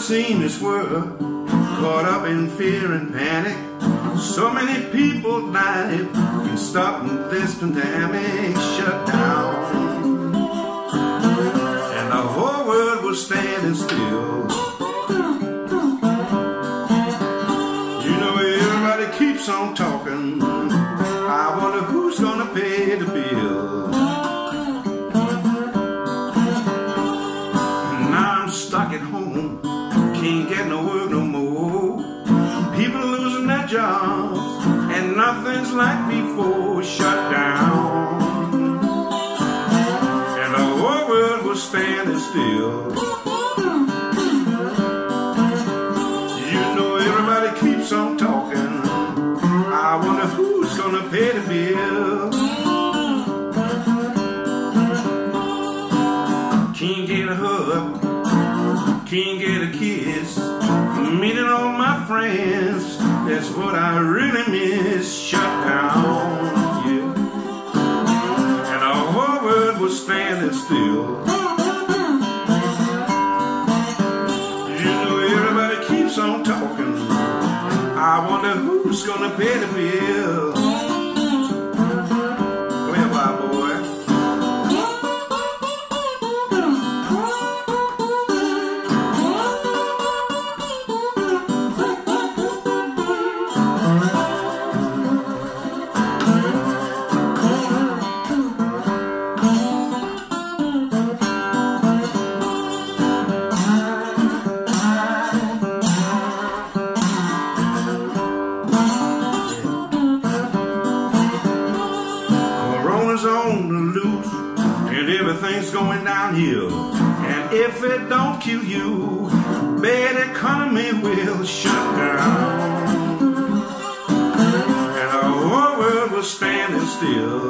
seen this world caught up in fear and panic. So many people died in stopping this pandemic. Shutdown, and the whole world was standing still. You know, everybody keeps on talking. I wonder who's gonna pay the bill. Now I'm stuck at home, can't get no work no more. People losing their jobs, and nothing's like before. Shutdown, and the whole world was standing still. You know, everybody keeps on talking. I wonder who's gonna pay the bill. Can't get a hug, can't get a kiss, meeting all my friends, that's what I really miss. Shutdown, yeah, and the whole world was standing still. You know, everybody keeps on talking. I wonder who's gonna pay the bill. Go ahead, wild boy. On the loose, and everything's going downhill. And if it don't kill you, bad economy will shut down, and the whole world was standing still.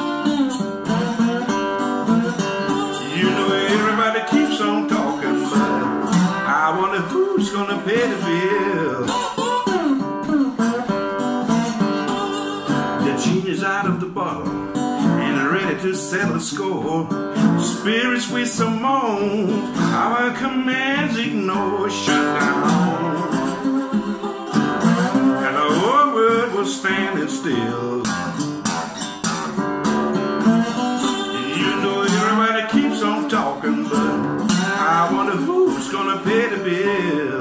You know, everybody keeps on talking, but I wonder who's gonna pay the bill. The genie's out of the bottle, ready to settle the score. Spirits with some moans, our commands ignore. Shutdown, and the whole world was standing still. You know, everybody keeps on talking, but I wonder who's gonna pay the bill.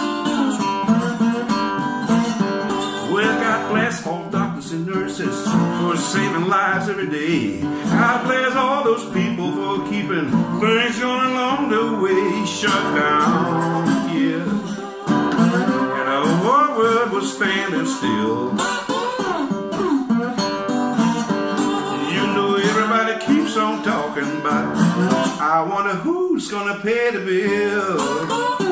Well, God bless all doctors and nurses for saving lives every day. God bless all those people for keeping things going along the way. Shutdown, yeah, and the whole world was standing still. You know, everybody keeps on talking, but I wonder who's gonna pay the bill.